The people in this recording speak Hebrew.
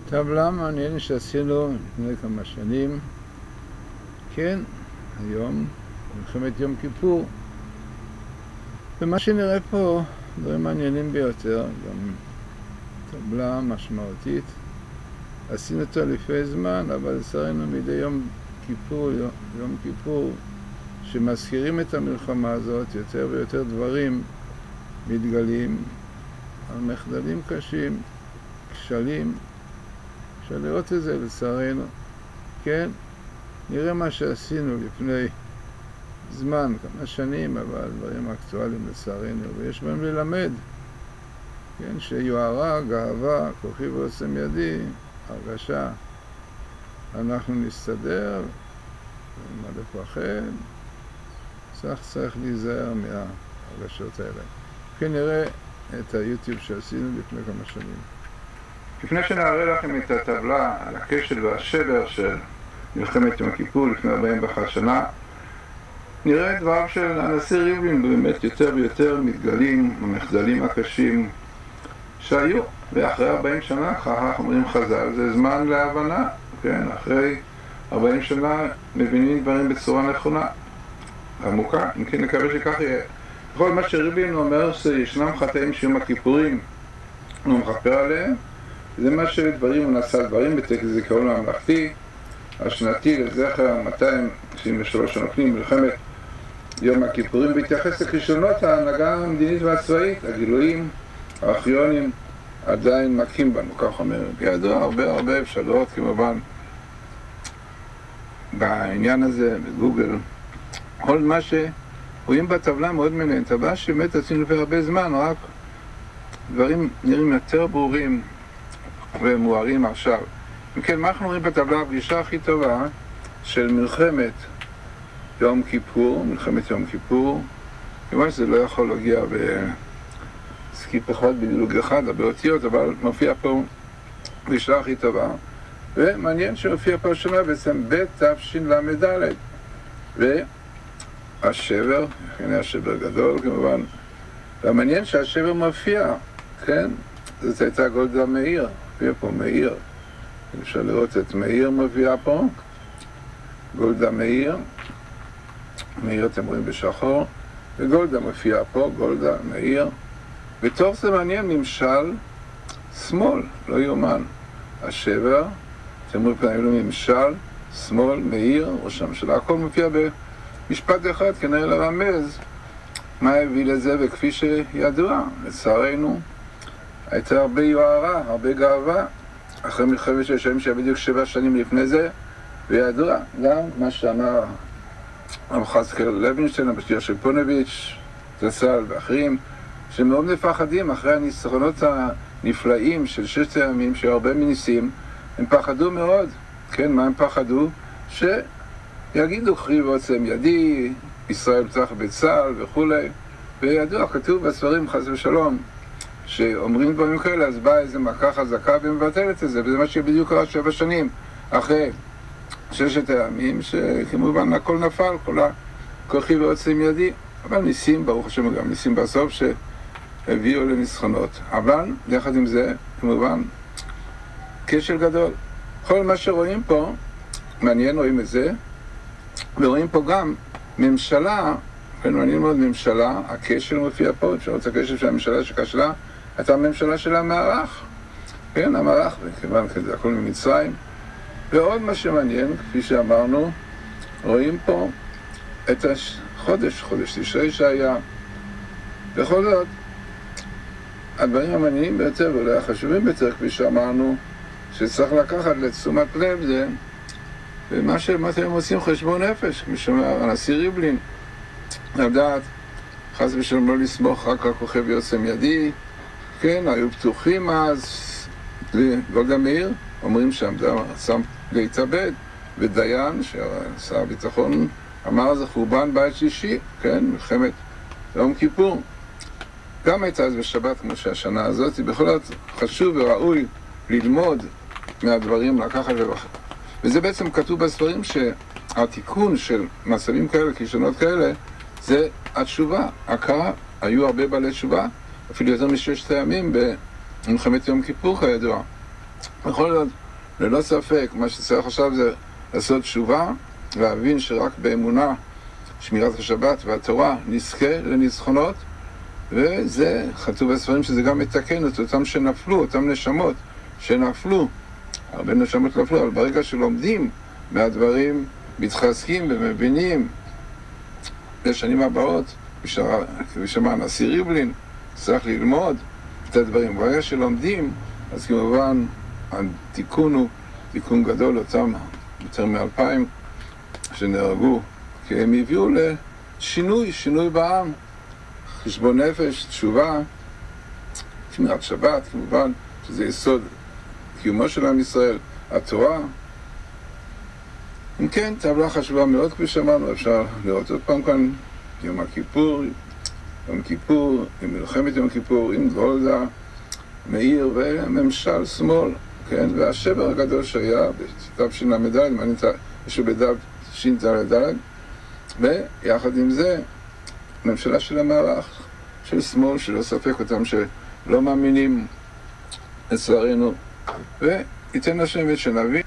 טבלה מעניינת שעשינו לפני כמה שנים. כן, היום, מלחמת יום כיפור. ומה שנראה פה, דברים מעניינים ביותר, גם טבלה משמעותית. עשינו אותו לפני זמן, אבל לצערנו מדי יום כיפור, שמזכירים את המלחמה הזאת, יותר ויותר דברים מתגלים על מחדלים קשים, כשלים. אפשר לראות את זה לצערנו. כן, נראה מה שעשינו לפני זמן, כמה שנים, אבל דברים אקטואליים לצערנו, ויש בהם ללמד. כן, שיוערה, גאווה, כוחי ועוצם ידי, הרגשה, אנחנו נסתדר, מה לפחד, צריך להיזהר מהרגשות האלה. כן, נראה את היוטיוב שעשינו לפני כמה שנים. לפני שנראה לכם את הטבלה על הכשל והשבר של מלחמת יום כיפור לפני 41 שנה, נראה דבריו של הנשיא ריבלין באמת יותר ויותר מתגלים המחדלים הקשים שהיו, ואחרי 40 שנה, ככה אומרים חז"ל, זה זמן להבנה, כן, אחרי 40 שנה מבינים דברים בצורה נכונה, עמוקה, אם כן נקווה שכך יהיה. כל מה שריבלין אומר שישנם חטאים שיום הכיפורים הוא מכפר עליהם, זה מה שדברים הוא נשא דברים בטקס זיכרון הממלכתי השנתי לזכר 293 שנים מלחמת יום הכיפורים, בהתייחס לכישלונות ההנהגה המדינית והצבאית, הגילויים הארכיונים עדיין מכים בנו, כך אומר. ידוע הרבה אפשרויות כמובן בעניין הזה בגוגל. כל מה שרואים בטבלה מאוד מעניין, טבלה שבאמת עשינו לפני הרבה זמן, רק דברים נראים יותר ברורים ומוארים עכשיו. אם כן, מה אנחנו רואים בטבלה? הפגישה הכי טובה של מלחמת יום כיפור, כמובן שזה לא יכול להגיע בסקיפ אחד, בדילוג אחד, באותיות, אבל מופיע פה פגישה הכי טובה. ומעניין שמופיע פה שנה בעצם בתשל"ד. והשבר, הנה השבר גדול כמובן, והמעניין שהשבר מופיע, כן? זאת הייתה גולדה מאיר, מופיע פה מאיר. אפשר לראות את מאיר מופיע פה, גולדה מאיר, מאיר אתם רואים בשחור, וגולדה מופיע פה, גולדה מאיר. בתוך זה מעניין ממשל שמאל, לא יאומן. השבר, אתם רואים פה ממשל, שמאל, מאיר, ראש הממשלה, הכל מופיע במשפט אחד, כנראה לרמז מה הביא לזה, וכפי שידוע, לצערנו, הייתה הרבה יוהרה, הרבה גאווה, אחרי מלחמת 6 שנים שהיה בדיוק 7 שנים לפני זה, וידוע גם מה שאמר יחזקאל לוינשטיין, המשתייה של פונביץ', זצ"ל ואחרים, שמאוד מפחדים אחרי הניצחונות הנפלאים של 6 הימים, שהרבה מניסים, הם פחדו מאוד. כן, מה הם פחדו? שיגידו כוחי ועוצם ידי, ישראל פתח בצה"ל וכו'. וידוע, כתוב בספרים חס ושלום, שאומרים דברים כאלה, אז באה איזו מכה חזקה ומבטלת את זה, וזה מה שבדיוק קרה 7 שנים אחרי 6 הימים, שכמובן הכל נפל, כל כוחי ועוצם ידי, אבל ניסים, ברוך השם, גם ניסים בסוף שהביאו לניצחונות. אבל יחד עם זה, כמובן, כשל גדול. כל מה שרואים פה, מעניין, רואים את זה, ורואים פה גם ממשלה, מעניין מאוד ממשלה, הכשל מופיע פה, אפשר לראות את הכשל של הממשלה שכשלה, הייתה הממשלה של המערך, כן, המערך, וכיוון כזה, הכל ממצרים. ועוד מה שמעניין, כפי שאמרנו, רואים פה את חודש תשרי שהיה. בכל זאת, הדברים המעניינים ביותר, ואולי החשובים ביותר, כפי שאמרנו, שצריך לקחת לתשומת לב זה, ומה שהם עושים חשבון נפש, כפי שאמר הנשיא ריבלין, לדעת, חס ושלום לא לסמוך רק על כוחי ועוצם ידי, כן, היו פתוחים אז, גולדה מאיר, אומרים שעמדה רצה להתאבד, ודיין, ששר הביטחון אמר זה חורבן בית שלישי, כן, מלחמת יום כיפור. גם הייתה אז בשבת כמו שהשנה הזאת, בכל זאת חשוב וראוי ללמוד מהדברים, לקחת ובחר. וזה בעצם כתוב בספרים שהתיקון של מצבים כאלה, כישלונות כאלה, זה התשובה, הכרה. היו הרבה בעלי תשובה, אפילו יותר מ6 הימים במלחמת יום כיפור כידוע. בכל זאת, ללא ספק, מה שצריך עכשיו זה לעשות תשובה, להבין שרק באמונה, שמירת השבת והתורה נזכה לניצחונות, וזה חטוב בספרים שזה גם מתקן את אותם שנפלו, אותם נשמות שנפלו, הרבה נשמות נפלו, אבל ברגע שלומדים מהדברים, מתחזקים ומבינים לשנים הבאות, כפי שאמר הנשיא ריבלין, צריך ללמוד את הדברים. ברגע שלומדים, אז כמובן התיקון הוא תיקון גדול, אותם יותר מ-2,000 שנהרגו, כי הם הביאו לשינוי בעם, חשבון נפש, תשובה, שמירת שבת, כמובן, שזה יסוד קיומו של עם ישראל, התורה. אם כן, טבלה חשובה מאוד, כפי שאמרנו, אפשר לראות עוד פעם כאן, יום הכיפור, עם מלחמת יום הכיפור, עם גולדה, מאיר וממשל שמאל, כן, והשבר הגדול שהיה בדף של"ד, יש לו בדף ש"ד, ויחד עם זה, ממשלה של המערך, של שמאל, שלא ספק אותם שלא מאמינים לצערנו, וייתן השם את שנבין